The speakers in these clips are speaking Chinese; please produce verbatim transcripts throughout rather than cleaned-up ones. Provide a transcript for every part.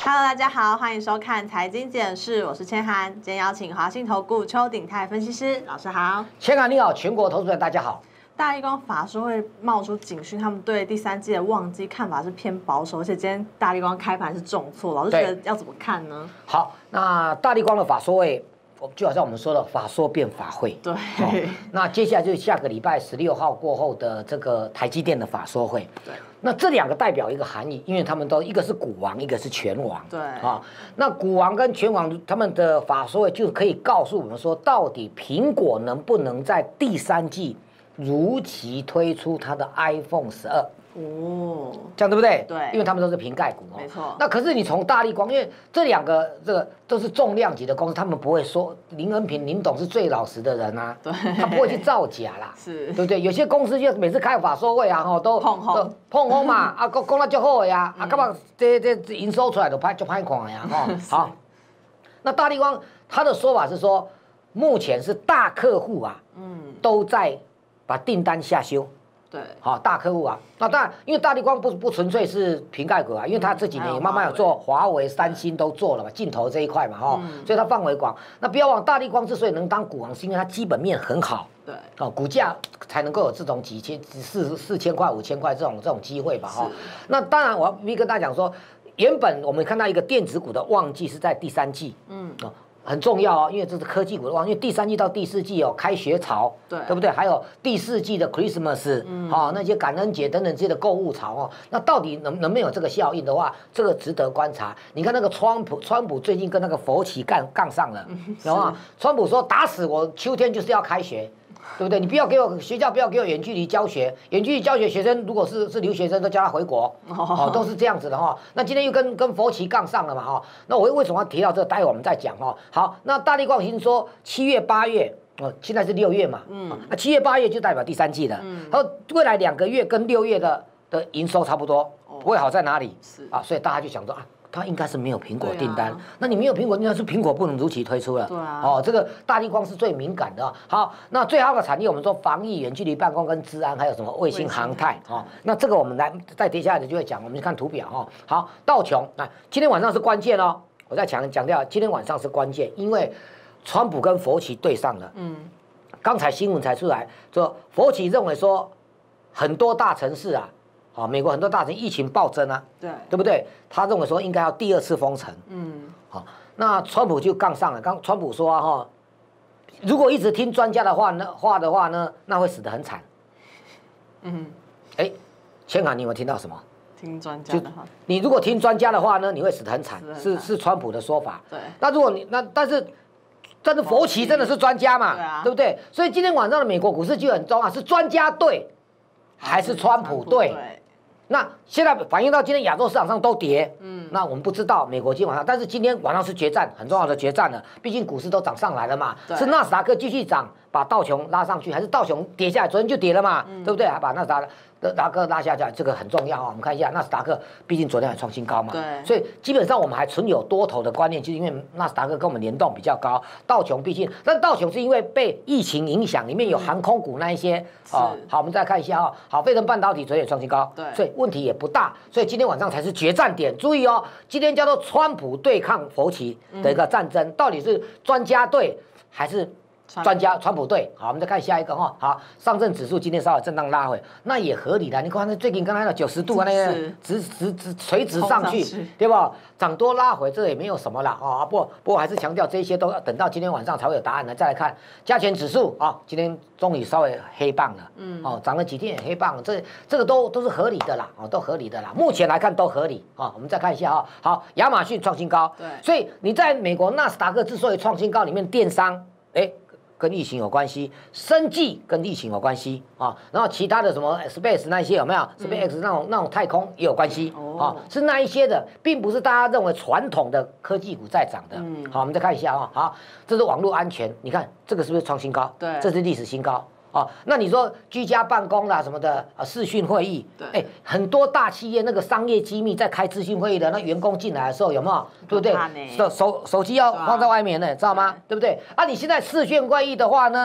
Hello， 大家好，欢迎收看财经简视，我是千涵。今天邀请华信投顾邱鼎泰分析师老师好。 千涵你好，全国投资人大家好。 大立光法说会冒出警讯，他们对第三季的旺季看法是偏保守，而且今天大立光开盘是重挫，老师觉得要怎么看呢？ 好，那大立光的法说会，就好像我们说的法说变法会。 对、 哦。那接下来就是下个礼拜十六号过后的这个台积电的法说会。 对。 那这两个代表一个含义，因为他们都一个是股王，一个是拳王。 对。啊、 哦，那股王跟拳王他们的法说会就可以告诉我们说，到底苹果能不能在第三季如期推出它的 iPhone 十二。哦，这样对不对？ 对， 因为他们都是瓶盖股哦。 没错。 那可是你从大立光，因为这两个这个都是重量级的公司，他们不会说林恩平林董是最老实的人啊， 对， 他不会去造假啦， 是， 对不对？有些公司就每次开法说会啊，吼都碰红碰红嘛，啊讲讲得就好呀，啊干嘛这这营收出来就拍就拍款呀，哈。好，那大立光他的说法是说，目前是大客户啊，嗯，都在把订单下修。 对， 好，大客户啊，那当然，因为大立光不不纯粹是瓶盖股啊，因为它这几年也慢慢有做华为、三星都做了嘛，镜头这一块嘛，哈、嗯，所以它范围广。那不要忘，大立光之所以能当股王，是因为它基本面很好，对，哦，股价才能够有这种几千、四四千块、五千块这种这种机会吧，哈。那当然，我要必须跟大家讲说，原本我们看到一个电子股的旺季是在第三季，嗯，哦。很重要哦，因为这是科技股的旺，因为第三季到第四季有开学潮，对，对不对？还有第四季的 Christmas， 嗯，好、哦，那些感恩节等等这些的购物潮哦，那到底能能没有这个效应的话，这个值得观察。你看那个川普，川普最近跟那个佛奇杠杠上了，有吗？川普说打死我秋天就是要开学。对不对？你不要给我学校，不要给我远距离教学。远距离教学学生如果是是留学生，都叫他回国，哦，都是这样子的哈、哦。那今天又跟跟佛奇杠上了嘛哈、哦。那我为什么要提到这个？待会我们再讲哈、哦。好，那大立光已经说七月八月哦，现在是六月嘛，嗯，那七月八月就代表第三季了。嗯，他说未来两个月跟六月的的营收差不多，不会好在哪里？是啊，所以大家就想说啊。它应该是没有苹果订单，啊、那你没有苹果订单，是苹果不能如期推出了。对啊，哦，这个大立光是最敏感的、哦。好，那最好的产业，我们说防疫、远距离办公跟治安，还有什么卫星航太哦。那这个我们来再接下来的就会讲，我们看图表哈、哦。好，道琼，那今天晚上是关键哦，我再强强调，今天晚上是关键，因为川普跟佛奇对上了。嗯，刚才新闻才出来，说佛奇认为说很多大城市啊。啊，美国很多大城疫情暴增啊，对，对不对？他认为说应该要第二次封城，嗯，好，那川普就杠上了。刚川普说啊，哈，如果一直听专家的话呢话的话呢，那会死得很惨。嗯，哎，千涵，你有没有听到什么？ 听专家的话， 你如果听专家的话呢，你会死得很惨，是是川普的说法。对，那如果你那但是。但是佛奇真的是专家嘛，对啊，对不对？所以今天晚上的美国股市就很重要，是专家对还是川普对？那现在反映到今天亚洲市场上都跌，嗯，那我们不知道美国今天晚上，但是今天晚上是决战，很重要的决战了。毕竟股市都涨上来了嘛，是纳斯达克继续涨，把道琼拉上去，还是道琼跌下来？昨天就跌了嘛，嗯、对不对？还把纳斯达达克拉下来，这个很重要啊。我们看一下纳斯达克，毕竟昨天还创新高嘛，对，所以基本上我们还存有多头的观念，就是因为纳斯达克跟我们联动比较高，道琼毕竟，但道琼是因为被疫情影响，里面有航空股那一些啊、嗯。好，我们再看一下啊，好，费城半导体昨天也创新高，对，所以问题也不大，所以今天晚上才是决战点。注意哦，今天叫做川普对抗佛奇的一个战争，嗯、到底是专家对还是？专家川普对，好，我们再看下一个哈。好，上证指数今天稍微震荡拉回，那也合理的。你看那最近刚才那九十度啊，那个直直直垂直上去，对吧？涨多拉回，这也没有什么啦啊。不过不过还是强调这些都要等到今天晚上才会有答案的。再来看加权指数啊，今天终于稍微黑棒了，嗯，哦，涨了几天也黑棒了，这这个都都是合理的啦，哦，都合理的啦。目前来看都合理啊。我们再看一下啊，好，亚马逊创新高，对，所以你在美国纳斯达克之所以创新高，里面电商，哎。跟疫情有关系，生技跟疫情有关系啊，然后其他的什么 space 那些有没有 ？SpaceX 那种那种太空也有关系啊，是那一些的，并不是大家认为传统的科技股在涨的。好，我们再看一下啊，好，这是网络安全，你看这个是不是创新高？对，这是历史新高。哦，那你说居家办公啦什么的啊，视讯会议，对，哎，很多大企业那个商业机密在开视讯会议的，那员工进来的时候有没有？对不对？手手手机要放在外面呢，知道吗？对不对？啊，你现在视讯会议的话呢，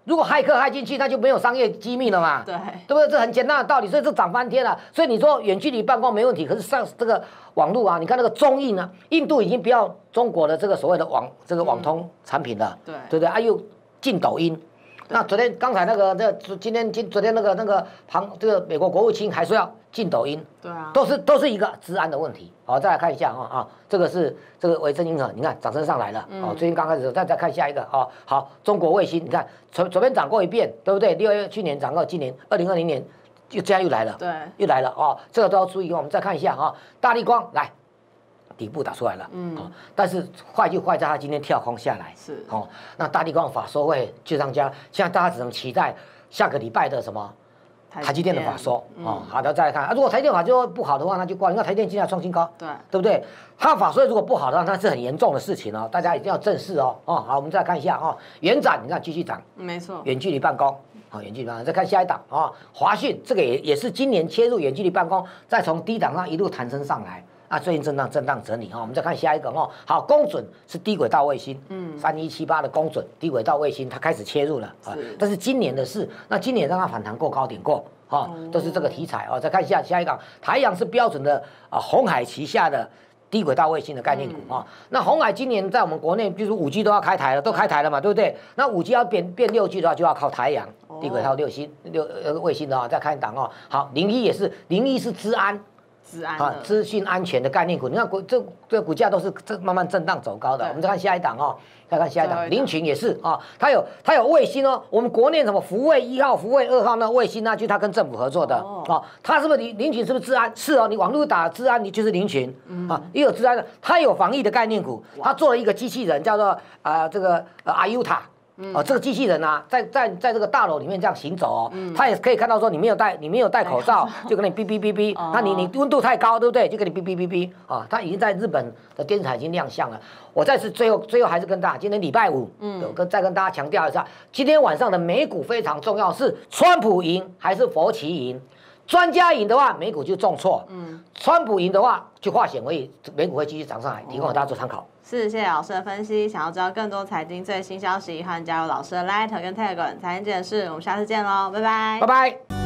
如果骇客骇进去，那就没有商业机密了嘛， 对， 对不对？这很简单的道理，所以这涨翻天了。所以你说远距离办公没问题，可是上这个网络啊，你看那个中印呢，印度已经不要中国的这个所谓的网这个网通产品了， 对对不对？啊，又进抖音。那昨天刚才那个这今天今昨天那个那个旁这个美国国务卿还说要禁抖音， 对啊， 都是都是一个治安的问题。好，再来看一下啊啊，这个是这个维珍银河，你看涨升上来了。哦，最近刚开始，再再看下一个啊。好，中国卫星，你看昨昨天涨过一遍，对不对？六月去年涨过，今年二零二零年又这样又来了， 对， 又来了哦，这个都要注意。我们再看一下啊，大立光来。底部打出来了，嗯，哦，但是坏就坏在它今天跳空下来， 是， 哦，那大立光法说会就上家，现在大家只能期待下个礼拜的什么台积电的法说，哦，好的，再来看啊，如果台积电法说不好的话，那就挂，你看台积电今天创新高， 对， 对不对？它法说如果不好的话，那是很严重的事情哦，大家一定要正视哦，哦，好，我们再看一下哦，元展，你看继续涨， 没错， 远距离办公。好，远距离办公，再看下一档啊，华讯这个也也是今年切入远距离办公，再从低档上一路弹升上来。啊，最近震荡震荡整理哈，我们再看下一个哦。好，公准是低轨道卫星，嗯，三一七八的公准低轨道卫星，它开始切入了啊。但是今年的事，那今年让它反弹过高点过，哈，都是这个题材哦。再看下下一档，台阳是标准的啊，鸿海旗下的低轨道卫星的概念股啊。那鸿海今年在我们国内，比如五 G 都要开台了，都开台了嘛，对不对？那五 G 要变变六 G 的话，就要靠台阳低轨道六星六呃卫星的啊。再看一档哦，好，零一也是，零一是资安。 资安啊，资讯安全的概念股，你看股这这股价都是这慢慢震荡走高的。我们再看下一档哦，再看下一档，林群也是啊，它有它有卫星哦，我们国内什么福卫一号、福卫二号那卫星那就它跟政府合作的哦，它是不是林林群是不是资安？是哦，你网络打资安，你就是林群啊，也有资安的，它有防疫的概念股，它做了一个机器人叫做啊这个呃阿尤塔。哦，这个机器人啊，在在在这个大楼里面这样行走哦，嗯、它也可以看到说你没有戴你没有戴口罩，就跟你哔哔哔哔，那你你温度太高，对不对？就跟你哔哔哔哔啊，它已经在日本的电视台已经亮相了。我再次最后最后还是跟大家，今天礼拜五，嗯，跟再跟大家强调一下，今天晚上的美股非常重要，是川普赢还是佛奇赢？专家赢的话，美股就重挫；嗯，川普赢的话，就化险为夷，美股会继续涨上来，提供给大家做参考。 是，谢谢老师的分析。想要知道更多财经最新消息，欢迎加入老师的 Light 跟 Telegram 财经简事。我们下次见喽，拜拜， 拜拜。